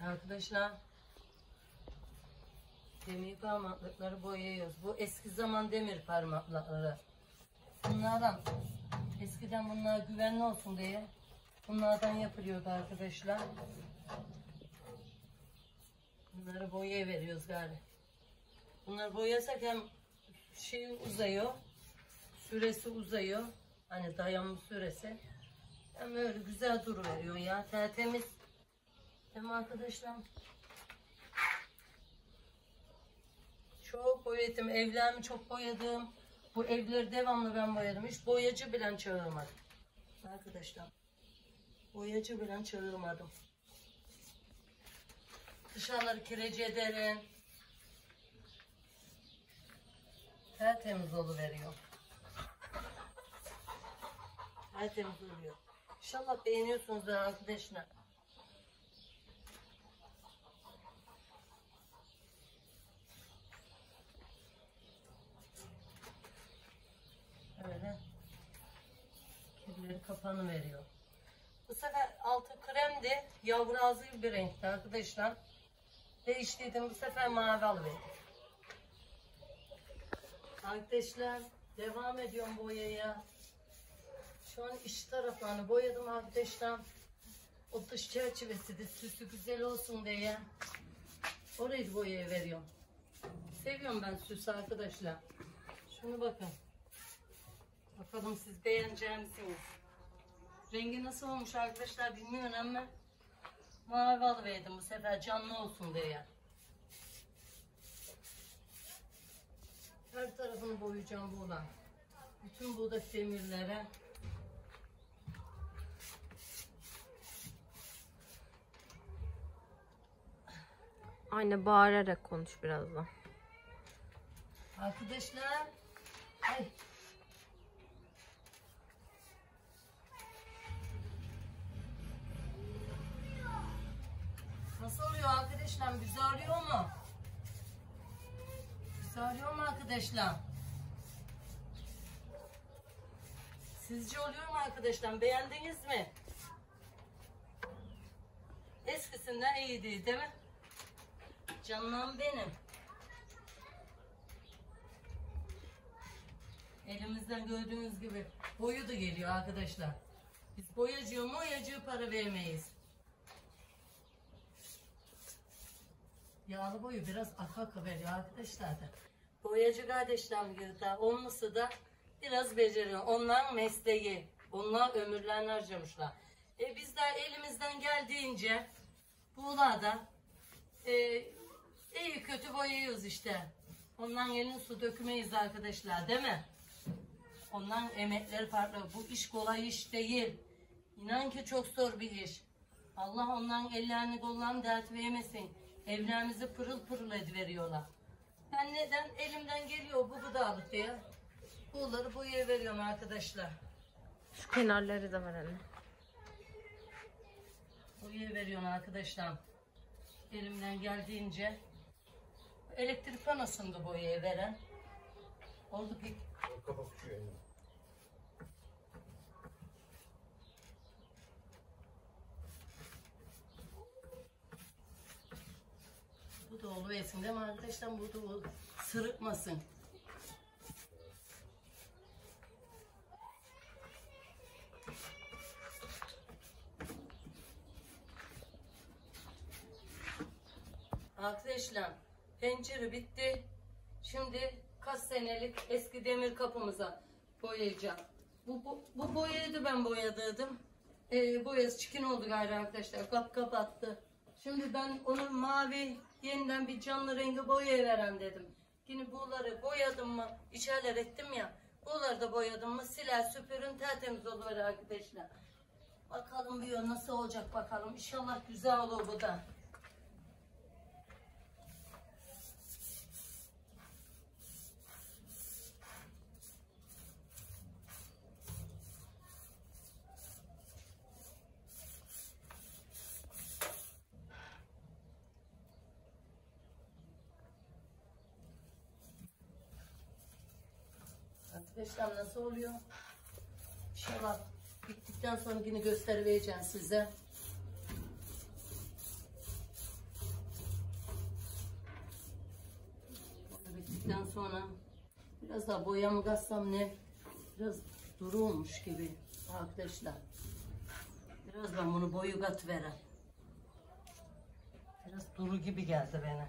Arkadaşlar, demir parmaklıkları boyuyoruz. Bu eski zaman demir parmaklıkları. Bunlardan eskiden bunlar güvenli olsun diye bunlardan yapılıyordu arkadaşlar. Bunları boyaya veriyoruz galiba. Bunları boyasak hem şey uzayıyor, süresi uzayıyor. Hani dayanma süresi. Hem böyle güzel duruveriyor ya, tertemiz. Değil mi arkadaşlar? Çok boyadım, evlerimi çok boyadım. Bu evleri devamlı ben boyadım. Hiç boyacı bile çağırmadım. Arkadaşlar, boyacı bile çağırmadım. Dışarıları kireci ederim. Tertemiz oluveriyor. Tertemiz oluyor. İnşallah beğeniyorsunuz arkadaşlar. Öyle. Kirleri kapanı veriyor. Bu sefer altı kremdi. Yavru ağzı bir renkti arkadaşlar. Değiştirdim. Bu sefer mavi alıverdim. Arkadaşlar devam ediyorum boyaya. Şu an iç taraflarını boyadım arkadaşlar. O dış çerçevesi de süsü güzel olsun diye. Orayı boyaya veriyorum. Seviyorum ben süsü arkadaşlar. Şunu bakın. Bakalım siz beğenecek misiniz? Rengi nasıl olmuş arkadaşlar bilmiyorum ama mavi alıverdim bu sefer canlı olsun diye. Her tarafını boyayacağım buradan. Bütün buradaki demirlere. Anne bağırarak konuş biraz da. Arkadaşlar. Ay. Nasıl oluyor arkadaşlar? Güzel oluyor mu? Güzel oluyor mu arkadaşlar? Sizce oluyor mu arkadaşlar? Beğendiniz mi? Eskisinden iyiydi değil mi? Canım benim. Elimizden gördüğünüz gibi boyu da geliyor arkadaşlar. Biz boyacıya para vermeyiz. Yağlı boyu biraz akı veriyor arkadaşlar da. Boyacı kardeşlerim yılda olması da biraz beceriyor. Onlar mesleği. Onlar ömürlerini harcamışlar. Biz de elimizden geldiğince buğlada iyi kötü boyuyoruz işte. Ondan elini su dökmeyiz arkadaşlar değil mi? Ondan emekleri farklı. Bu iş kolay iş değil. İnan ki çok zor bir iş. Allah ondan ellerini kollarını dert vermesin. Evlerimizi pırıl pırıl ediveriyorlar. Ben neden elimden geliyor bu gıdalık diye. Bunları boyaya veriyorum arkadaşlar. Şu kenarları da var anne. Boyaya veriyorum arkadaşlar. Elimden geldiğince. Elektrik panosunda boyaya veren. Oldu pek. Bu da oluversin değil mi arkadaşlar? Bu da sırıtmasın. Arkadaşlar pencere bitti. Şimdi kaç senelik eski demir kapımıza boyayacağım. Bu boyayı da ben boyadıydım. Boyası çirkin oldu galiba arkadaşlar. Kapattı. Şimdi ben onu mavi yeniden bir canlı rengi boyaya veren dedim. Yine buğuları boyadım mı, içerler ettim ya. Buğuları da boyadım mı siler süpürün tertemiz olur arkadaşlar. Bakalım bir nasıl olacak bakalım. İnşallah güzel olur bu da. Arkadaşlar nasıl oluyor? İnşallah bittikten sonra yine göstereceğim size. bittikten sonra biraz daha boyamı katsam ne? Biraz duru olmuş gibi arkadaşlar. Biraz ben bunu boyu kat verem. Biraz duru gibi geldi bana.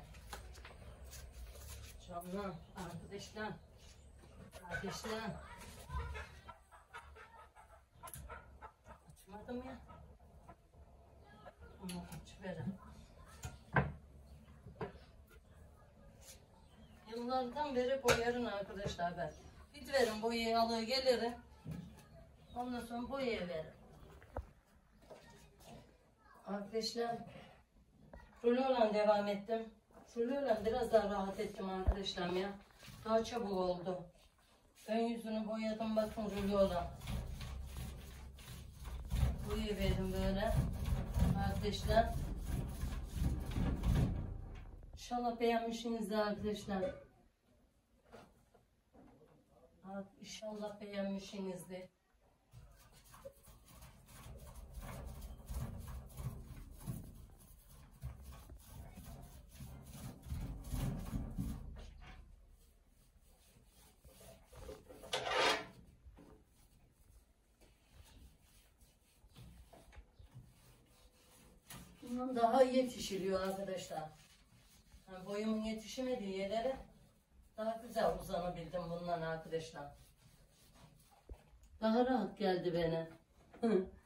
Canım arkadaşlar. Kardeşler. Açmadım ya. Onu açıverem. Yıllardan beri boyarım arkadaşlar ben. Bir verin boyayı alır gelirim. Ondan sonra boyaya veririm. Arkadaşlar ruloyla devam ettim. Ruloyla biraz daha rahat ettim arkadaşlar ya. Daha çabuk oldu. Ön yüzünü boyadım bakın ruloyla. Boyayıverdim böyle. Arkadaşlar. İnşallah beğenmişsinizdir arkadaşlar. İnşallah beğenmişsinizdir. Bundan daha iyi yetişiliyor arkadaşlar. Yani boyumun yetişemediği yerlere daha güzel uzanabildim bundan arkadaşlar. Daha rahat geldi bana.